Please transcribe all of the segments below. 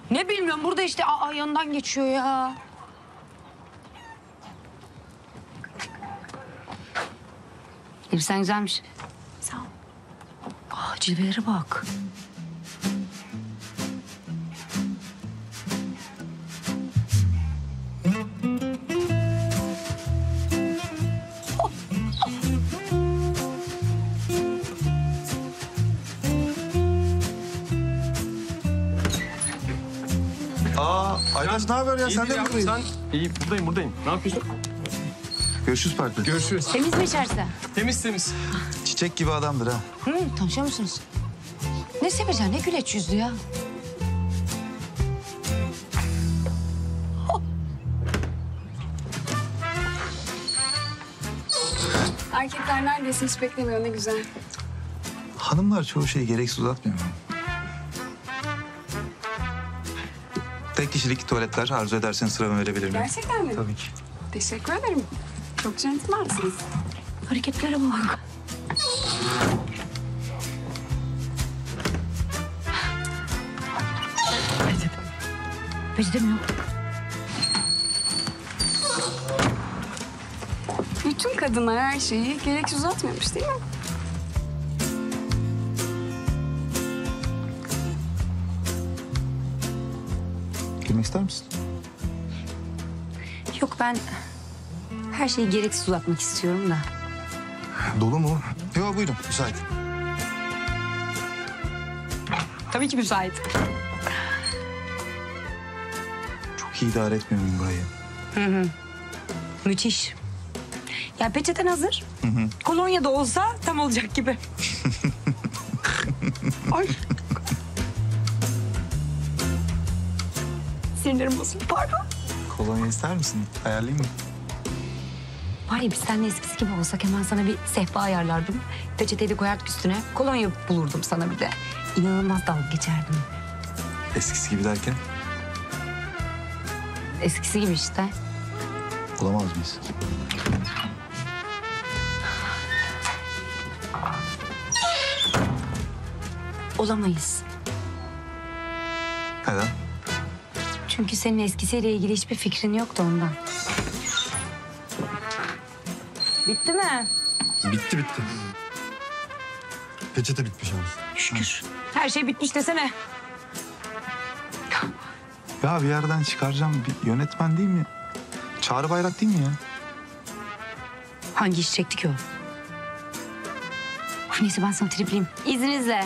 Ne bilmiyorum burada işte yanından geçiyor ya. Elbisen güzelmiş. Sağ ol. Cilvelere bak. Ayaz ne haber ya? Sen de mi buradaydın? İyi, buradayım. Ne yapıyorsun? Görüşürüz parkta. Görüşürüz. Temiz mi içerisi? Temiz. Çiçek gibi adamdır ha. Tanışıyor musunuz? Ne Semircan, ne güleç yüzlü ya. Erkekler neredeyse hiç beklemiyor, ne güzel. Hanımlar çoğu şeyi gereksiz uzatmıyor mu? Tek kişilik tuvaletler arzu ederseniz sıramı verebilir miyim? Gerçekten mi? Tabii ki. Teşekkür ederim. Çok centilmensiniz. Hareketlere bak. Peçete mi yok? Bütün kadınlar her şeyi gereksiz uzatmıyormuş değil mi? Girmek ister misin? Yok ben her şeyi gereksiz uzatmak istiyorum da. Dolu mu? Yok buyurun müsait. Tabii ki müsait. Çok iyi idare etmiyor muyum burayı? Müthiş. Ya peçeten hazır. Kolonya da olsa tam olacak gibi. Ay. Sinirlerim bozuldu, pardon. Kolonya ister misin? Ayarlayayım mı? Var ya biz seninle eskisi gibi olsak hemen sana bir sehpa ayarlardım. Peçeteyi de koyardık üstüne. Kolonya bulurdum sana bir de. İnanılmaz dalga geçerdim. Eskisi gibi derken Eskisi gibi işte. olamaz mıyız? Olamayız. Neden? Çünkü senin eskisiyle ilgili hiçbir fikrin yoktu ondan. Bitti mi? Bitti. Peçete bitmiş abi. Şükür. Her şey bitmiş desene. Ya bir yerden çıkaracağım bir yönetmen değil mi? Çağrı Bayrak değil mi ya? Hangi iş çekti ki o? Uf, neyse ben sana tripleyeyim. İzninizle.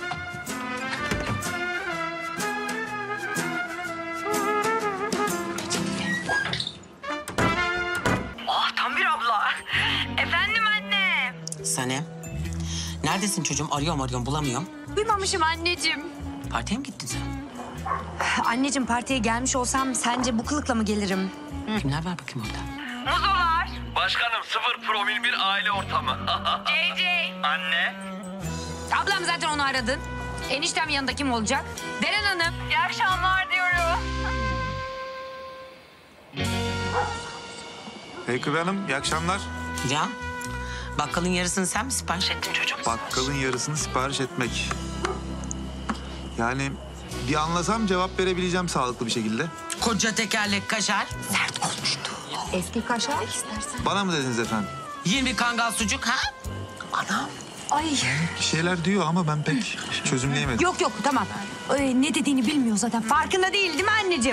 Tam bir abla. Efendim anne. Sanem. Neredesin çocuğum? Arıyorum bulamıyorum. Duymamışım anneciğim. Partiye mi gittin sen? Anneciğim partiye gelmiş olsam sence bu kılıkla mı gelirim? Kimler var bakayım orada? Başkanım 0 promil bir aile ortamı. JJ. Anne. Ablam zaten onu aradın. Eniştem yanında kim olacak? Deren Hanım. İyi akşamlar diyorum. Hey Kıvı Hanım, iyi akşamlar. Ya bakkalın yarısını sen mi sipariş ettin çocuğum? Bakkalın yarısını sipariş etmek. Yani bir anlasam cevap verebileceğim sağlıklı bir şekilde. Koca tekerlek kaşar. Sert olmuştu. Eski kaşar istersen. Bana mı dediniz efendim? 20 kangal sucuk ha? Anam. Ay. Bir şeyler diyor ama ben pek çözümleyemedim. Yok tamam. Ne dediğini bilmiyor zaten. Farkında değil mi anneciğim?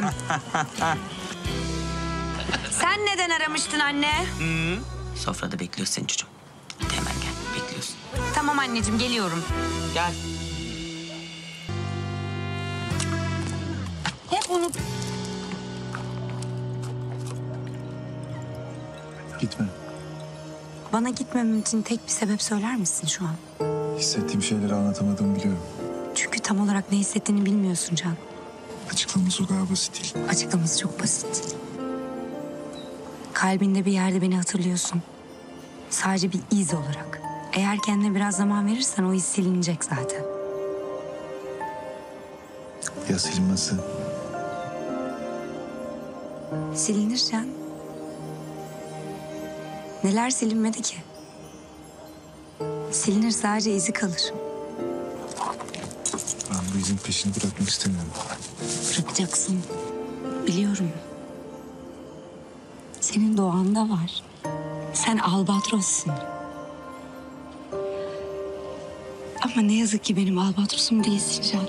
Sen neden aramıştın anne? Sofrada bekliyor seni çocuğum. Hadi hemen gel bekliyorsun. Tamam anneciğim geliyorum. Gel. Hep unut. Gitme. Bana gitmemem için tek bir sebep söyler misin şu an? Hissettiğim şeyleri anlatamadığımı biliyorum. Çünkü tam olarak ne hissettiğini bilmiyorsun Can. Açıklaması o kadar basit değil. Açıklaması çok basit. Kalbinde bir yerde beni hatırlıyorsun. Sadece bir iz olarak. Eğer kendine biraz zaman verirsen o iz silinecek zaten. Ya silinmesi? Silinir Can. Neler silinmedi ki? Silinir, sadece izi kalır. Ben bu izin peşini bırakmak istemiyorum. Bırak. yapacaksın. Biliyorum. Senin doğanda var. Sen albatrossun. Ama ne yazık ki benim albatrosum değilsin Can.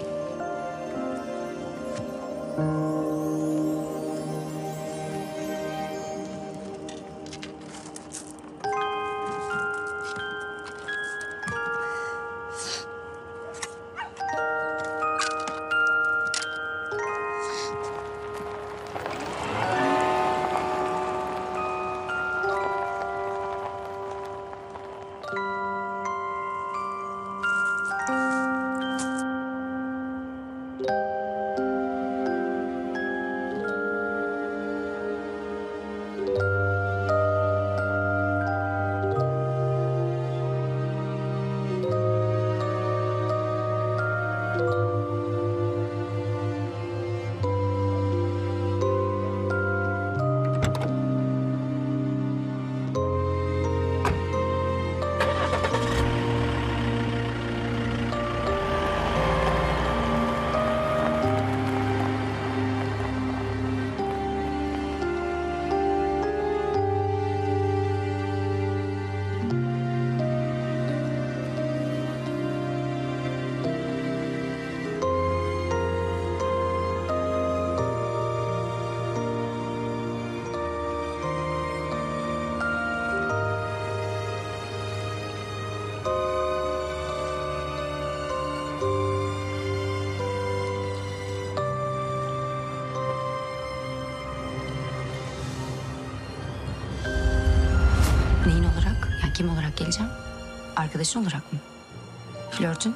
Neyin olarak? Yani kim olarak geleceğim? Arkadaşın olarak mı? Flörtün?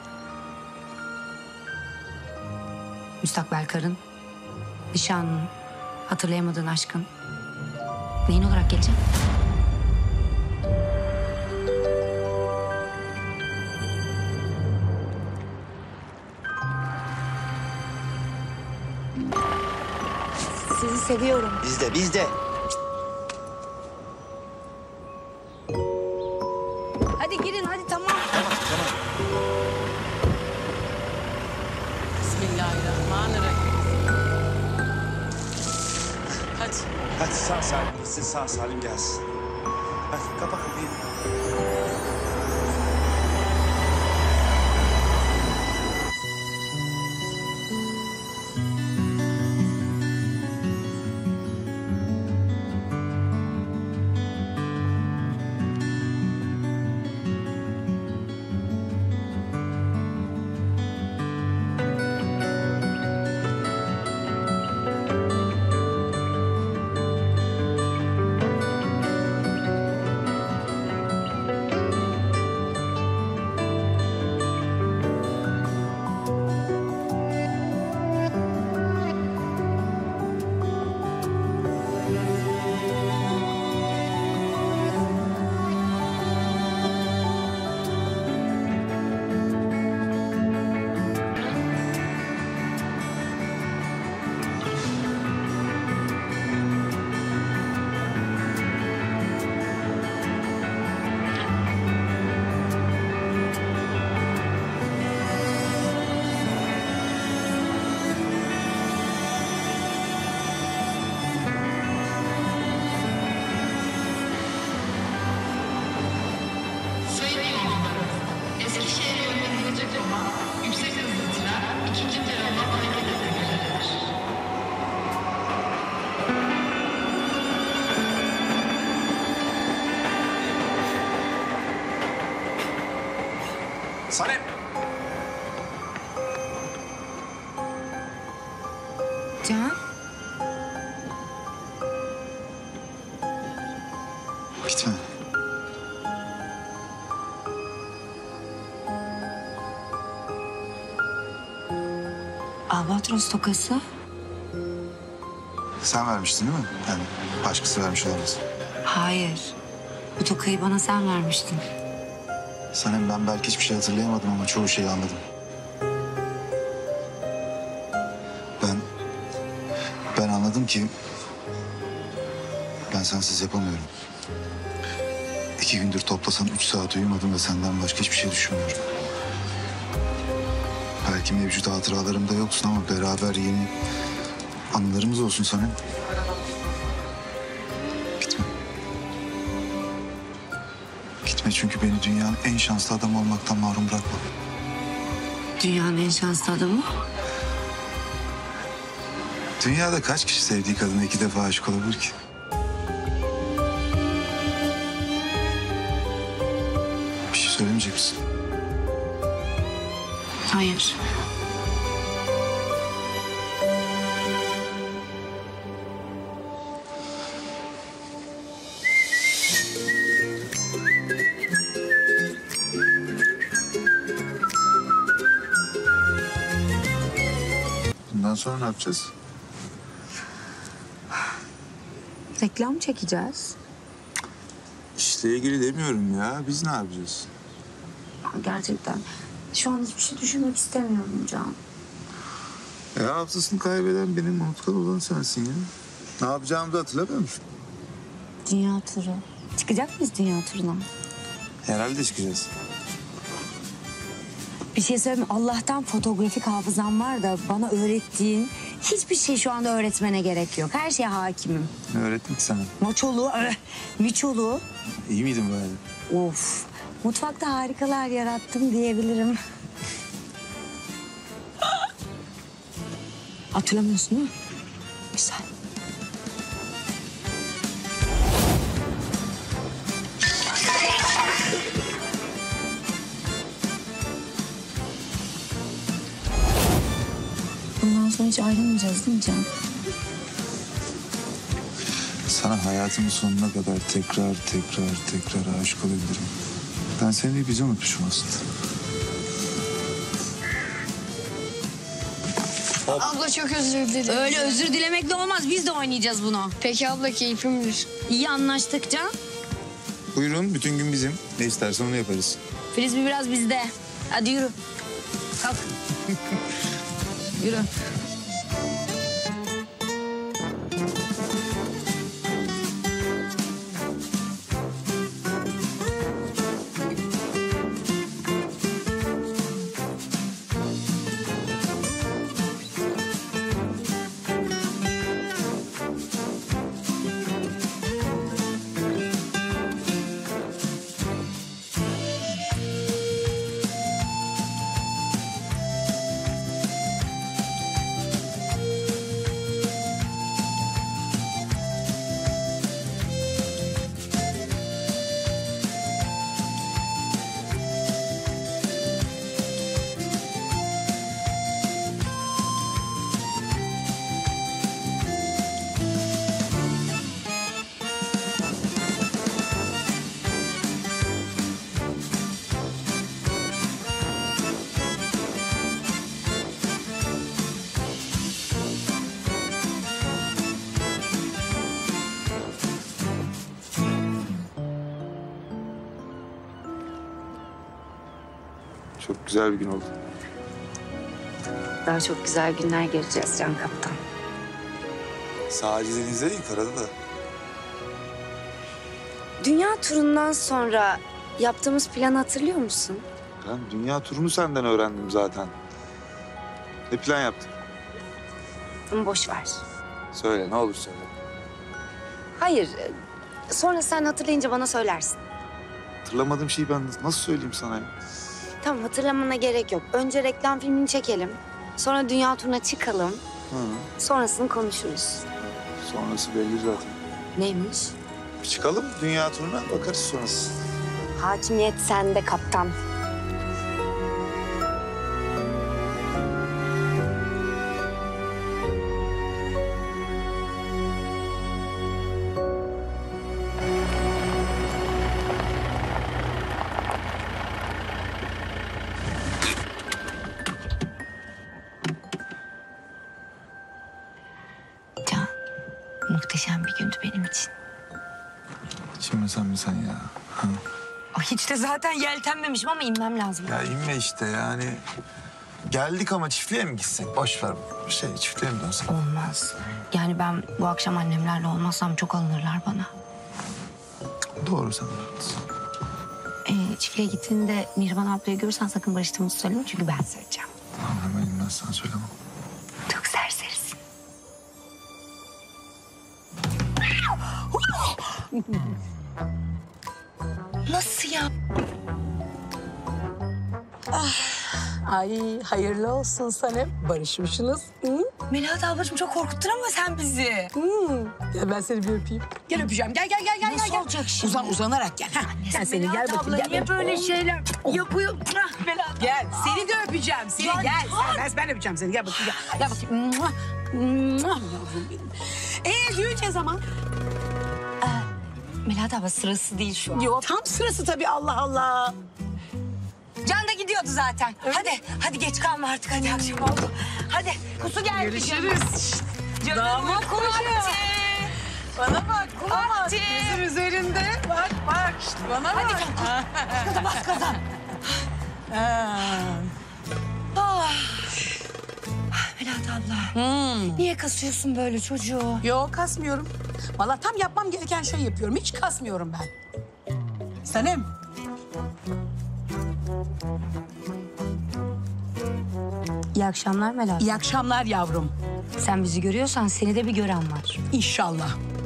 Müstakbel karın? Nişanlın? Hatırlayamadığın aşkın? Neyin olarak geleceğim? Sizi seviyorum. Biz de. Hadi girin hadi tamam. Bismillahirrahmanirrahim. Hadi. Hadi sağ salim gitsin, sağ salim gelsin. Hadi kapa kapıyı. Sanem. Can? Gitme. Albatros tokası. Sen vermiştin değil mi? Yani başkası vermiş olamaz. Hayır. Bu tokayı bana sen vermiştin. Sanem, ben belki hiçbir şey hatırlayamadım ama çoğu şeyi anladım. Ben anladım ki ben sensiz yapamıyorum. 2 gündür toplasan 3 saat uyumadım ve senden başka hiçbir şey düşünmüyorum. Belki mevcut hatıralarımda yoksun ama beraber yeni Anılarımız olsun sana. Gitme. Gitme çünkü beni dünyanın en şanslı adamı olmaktan mahrum bırakma. Dünyanın en şanslı adamı. Dünyada kaç kişi sevdiği kadına 2 defa aşık olabilir ki? Bir şey söylemeyecek misin? Hayır. Bundan sonra ne yapacağız? Reklam çekeceğiz. İşle ilgili demiyorum ya. Biz ne yapacağız? Gerçekten. Şu an hiçbir şey düşünmek istemiyorum Can. Hafızasını kaybeden benim, unutkan olan sensin ya. Ne yapacağımı da hatırlamıyor musun? Dünya turu. Çıkacak mıyız dünya turuna? Herhalde çıkacağız. Bir şey söyleyeyim mi? Allah'tan fotoğrafik hafızam var da bana öğrettiğin hiçbir şey şu anda öğretmene gerek yok. Her şeye hakimim. Ne öğrettim ki sana? Moçolu, miçolu. İyi miydin böyle? Of. Mutfakta harikalar yarattım diyebilirim. Hatırlamıyorsun değil mi? Güzel. Bundan sonra hiç ayrılmayacağız değil mi Can? Sana hayatımın sonuna kadar tekrar aşık olabilirim. Ben seni bir bizi unutmuşum aslında. Abla çok özür dilerim. Öyle özür dilemekle olmaz. Biz de oynayacağız bunu. Peki abla keyfim bilir. İyi anlaştık Can. Buyurun, bütün gün bizim. Ne istersen onu yaparız. Frisbee biraz bizde. Hadi yürü. Kalk. Yürü. Çok güzel bir gün oldu. Daha çok güzel günler göreceğiz Can Kaptan. Sadece denizde değil, karada da. Dünya turundan sonra yaptığımız planı hatırlıyor musun? Ben dünya turunu senden öğrendim zaten. Ne plan yaptık? Ama boş ver. Söyle, ne olur söyle. Hayır. Sonra sen hatırlayınca bana söylersin. Hatırlamadığım şeyi ben nasıl söyleyeyim sana ya? Tamam, hatırlamana gerek yok. Önce reklam filmini çekelim. Sonra dünya turuna çıkalım. Hı. Sonrasını konuşuruz. Sonrası belli zaten. Neymiş? Bir çıkalım dünya turuna, bakarız sonrası. Hakimiyet sende kaptan. Can, muhteşem bir gündü benim için. Şimdi sen mi sen ya? Ha? Hiç de zaten yeltenmemişim ama inmem lazım. Ya inme işte yani. Geldik ama çiftliğe mi gitsek? Boş ver. Çiftliğe mi dönsek? Olmaz. Yani ben bu akşam annemlerle olmazsam çok alınırlar bana. Doğru, sen de haklısın. Çiftliğe gittiğinde Mihriban ablayı görürsen sakın barıştığımızı söyleme çünkü ben söyleyeceğim. Tamam, hemen inmez, sana söylemem. Çok serserisin. Nasıl ya? Ay hayırlı olsun Sanem. Barışmışsınız. Hı? Melahat ablacığım çok korkuttun ama sen bizi. Gel ben seni bir öpeyim. Gel öpeceğim. Gel. Nasıl olacak şimdi? Uzanarak gel. Ha. Gel seni gel bakayım. Gel. Niye böyle şeyler yapıyor? Bırak Melahat. Gel. Seni de öpeceğim. Seni Ya, gel. Ben öpeceğim seni. Gel bakayım. Gel bakayım. Mua. Mua. Yavrum benim. Düğün ne zaman? Melahat abla sırası değil şu an. Yok. Tam sırası tabii Allah Allah. Can da gidiyordu zaten. Hadi geç kalma artık. Hadi akşam oldu. Hadi kusu geldi. Görüşürüz. Canım Damat Kulakçı. Bana bak. Kulakçı. Gözüm üzerinde. Bak işte bana bak. Hadi bas gaza. Melahat abla. Niye kasıyorsun böyle çocuğu? Yok kasmıyorum. Vallahi tam yapmam gereken şey yapıyorum. Hiç kasmıyorum ben. Sanem. İyi akşamlar Melahat. İyi akşamlar yavrum. Sen bizi görüyorsan seni de bir gören var. İnşallah.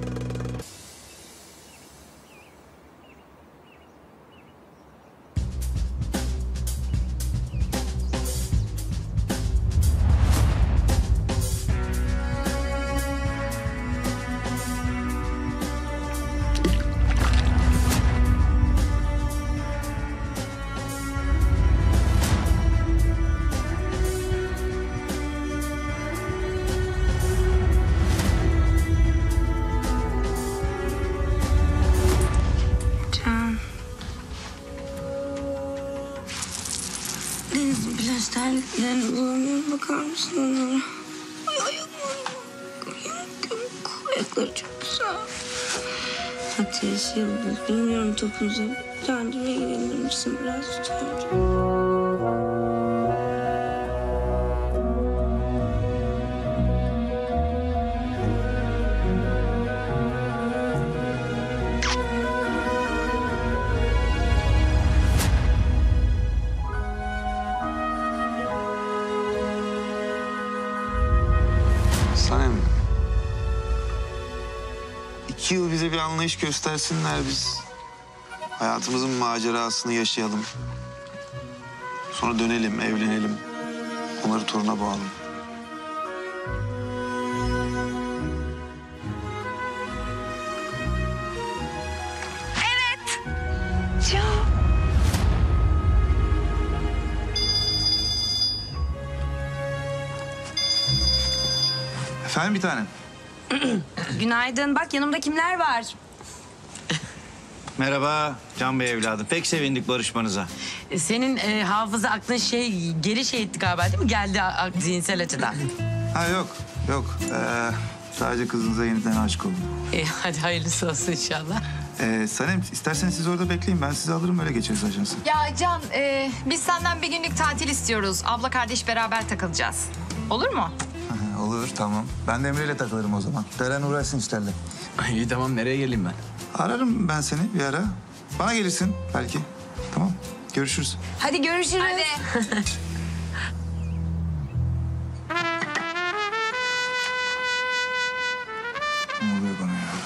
Deniz'in plaj terliklerini bulamıyorum. Bakar mısın onlara? Ay ayakları çok güzel. Ateş, Yıldız, bilmiyorum topunuza. Kendime gelir misin biraz tutunca? Sanem. 2 yıl bize bir anlayış göstersinler biz. Hayatımızın macerasını yaşayalım. Sonra dönelim, evlenelim. Onları toruna bağlayalım. Efendim bir tanem. Günaydın. Bak yanımda kimler var? Merhaba Can Bey evladım. Pek sevindik barışmanıza. Senin hafıza aklın geri etti galiba değil mi? Geldi zihinsel açıdan. Ha yok. Sadece kızınıza yeniden aşık oldum. Hadi hayırlısı olsun inşallah. Sanem isterseniz siz orada bekleyin. Ben sizi alırım öyle geçeriz ajansı. Ya Can, biz senden bir günlük tatil istiyoruz. Abla kardeş beraber takılacağız. Olur mu? Olur tamam. Ben de Emre'yle takılırım o zaman. Deren uğraşsın işlerle. İyi tamam nereye geleyim ben? Ararım ben seni bir ara. Bana gelirsin belki. Tamam. Görüşürüz. Hadi görüşürüz. Ne oluyor bana ya?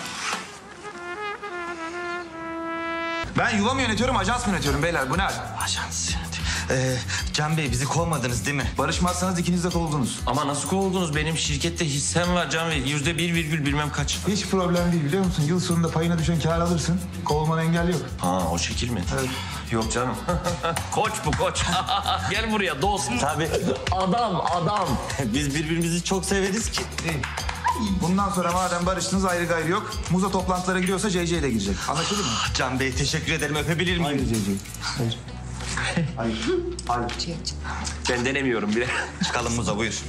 Ben yuva mı yönetiyorum, ajans mı yönetiyorum beyler? Bu ne hal? Ajans. Can Bey bizi kovmadınız değil mi? Barışmazsanız ikiniz de kovuldunuz. Ama nasıl kovuldunuz? Benim şirkette hissem var Can Bey. %1 bilmem kaç. Hiç problem değil biliyor musun? Yıl sonunda payına düşen kâr alırsın. Kovulmana engel yok. Ha o şekil mi? Evet. Yok canım. Koç bu koç. Gel buraya dost. Tabii. Adam. Biz birbirimizi çok severiz ki. Bundan sonra madem barıştınız ayrı gayrı yok. Muza toplantılara gidiyorsa CC ile girecek. Anlaşıldı mı? Can Bey teşekkür ederim. Öpebilir miyim? Hayır CC. Hayır. Ben denemiyorum bile. Çıkalım Muza buyur.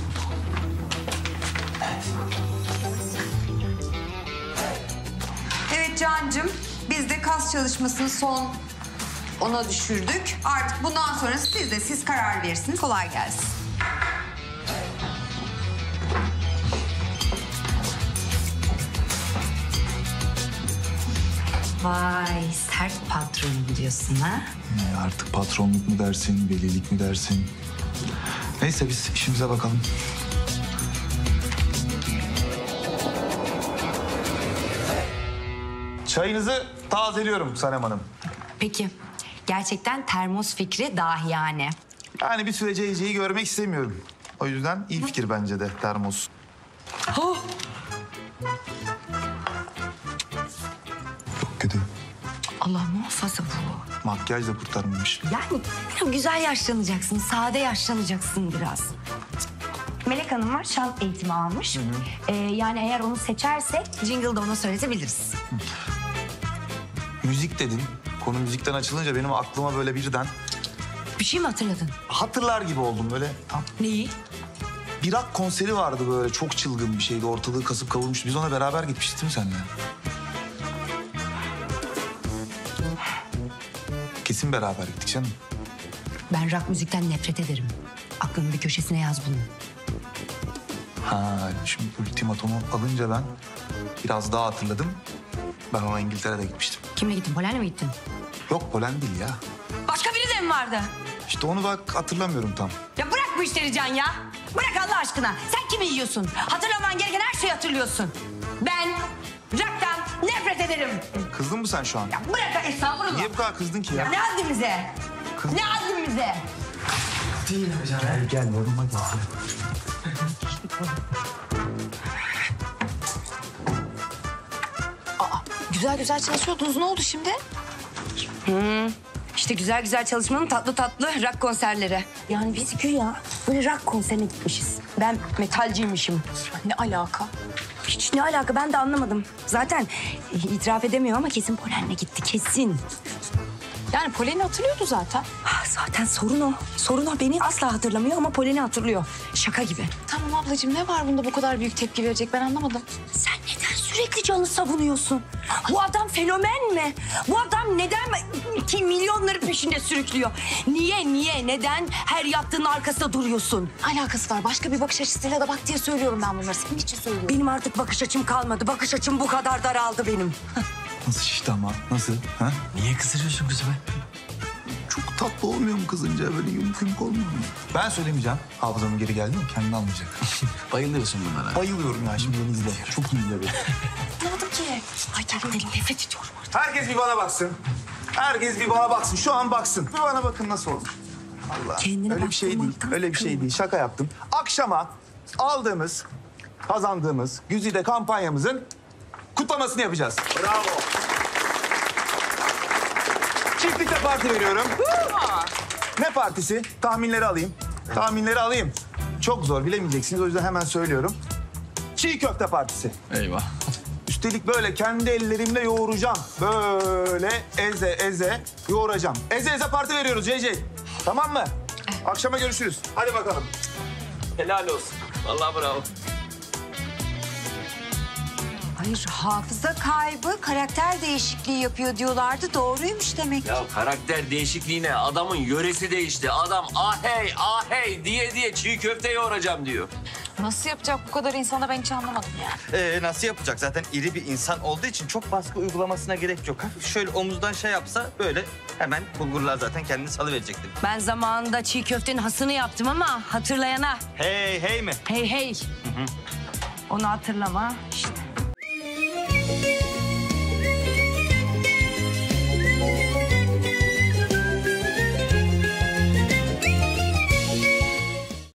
Evet Cancığım, biz de kas çalışmasını son ona düşürdük. Artık bundan sonrası siz karar verirsiniz. Kolay gelsin. Vay sert patronum diyorsun ha? Artık patronluk mu dersin, velilik mi dersin? Neyse biz işimize bakalım. Çayınızı tazeliyorum Sanem Hanım. Peki. Gerçekten termos fikri dahi yani. Yani bir süre CC'yi görmek istemiyorum. O yüzden iyi fikir bence de termos. Oh. Çok kötü. Allah muhafaza bu. Makyaj da kurtarmamış. Yani biraz güzel yaşlanacaksın, sade yaşlanacaksın biraz. Melek Hanım var, şan eğitimi almış. Yani eğer onu seçersek jingle'da ona söyletebiliriz. Müzik dedin. Konu müzikten açılınca benim aklıma böyle birden Bir şey mi hatırladın? hatırlar gibi oldum böyle. Tam Neyi? bir rock konseri vardı böyle çok çılgın bir şeydi. Ortalığı kasıp kavurmuştu. Biz ona beraber gitmiştik değil mi seninle? Kesin beraber gittik canım. Ben rock müzikten nefret ederim. Aklının bir köşesine yaz bunu. Ha, şimdi ultimatomu alınca ben biraz daha hatırladım. Ben ona İngiltere'de gitmiştim. Kimle gittin? Polen'le mi gittin? Yok Polen değil ya. Başka biri de mi vardı? İşte onu bak hatırlamıyorum tam. Ya bırak bu işleri Can ya. Bırak Allah aşkına. Sen kimi yiyorsun? Hatırlaman gereken her şeyi hatırlıyorsun. Ben rock'tan nefret ederim. Kızdın mı sen şu an? Ya bırak estağfurullah. Niye bu kadar kızdın ki ya? Ne haddimize? Kız- Ne haddimize? Gel yoruma gel. Güzel güzel çalışıyordunuz. Ne oldu şimdi? İşte güzel güzel çalışmanın tatlı tatlı rock konserleri. Yani biz güya böyle rock konserine gitmişiz. Ben metalciymişim. Ne alaka? Hiç ne alaka ben de anlamadım. Zaten itiraf edemiyor ama kesin Polen'le gitti kesin. Yani Polen'i hatırlıyordu zaten. Zaten sorun o. Sorun o. Beni asla hatırlamıyor ama Polen'i hatırlıyor. Şaka gibi. Tamam ablacığım ne var bunda bu kadar büyük tepki verecek ben anlamadım. Sen neden sürekli Can'ı savunuyorsun? Bu adam fenomen mi? Bu adam neden ki milyonları peşinde sürüklüyor? Niye, neden her yaptığının arkasında duruyorsun? Alakası var. Başka bir bakış açısıyla da bak diye söylüyorum ben bunları. Senin için söylüyorum. Benim artık bakış açım kalmadı. Bakış açım bu kadar daraldı benim. Nasıl şişti ama? Nasıl? Ha? Niye kızdırıyorsun kızımı? Çok tatlı olmuyor mu kızınca? Böyle yumuk yumuk olmuyor mu? Ben söylemeyeceğim. Hafızamın geri geldi mi? Kendini anlayacak. Bayılıyorsun bunlara. Bayılıyorum ya şimdi beni izle. Çok iyi izle beni. Ne oldu ki? Ay kendimden nefret ediyorum. Herkes bir bana baksın. Herkes bir bana baksın. Şu an baksın. Bir bana bakın nasıl olmuş. Allah. Kendine öyle bir şey değil. baktırmaktan Öyle bir şey sıkıldım. değil. Şaka yaptım. Akşama aldığımız, kazandığımız Güzide kampanyamızın kutlamasını yapacağız. Bravo. Çiftlikte parti veriyorum. Ne partisi? Tahminleri alayım. Tahminleri alayım. Çok zor bilemeyeceksiniz o yüzden hemen söylüyorum. Çiğ köfte partisi. Eyvah. Üstelik böyle kendi ellerimle yoğuracağım. Böyle eze eze yoğuracağım. Eze eze parti veriyoruz CC. Tamam mı? Akşama görüşürüz. Hadi bakalım. Helal olsun. Vallahi bravo. Hayır, hafıza kaybı, karakter değişikliği yapıyor diyorlardı. Doğruymuş demek. Ya karakter değişikliğine adamın yöresi değişti. Adam ahey ahey diye çiğ köfte yoğuracağım diyor. Nasıl yapacak bu kadar insana ben hiç anlamadım ya. Nasıl yapacak? Zaten iri bir insan olduğu için çok baskı uygulamasına gerek yok. Hafif şöyle omuzdan şey yapsa böyle hemen bulgurlar zaten kendini salıverecektir. Ben zamanında çiğ köftenin hasını yaptım ama hatırlayana. Hey hey mi? Hey. Onu hatırlama. İşte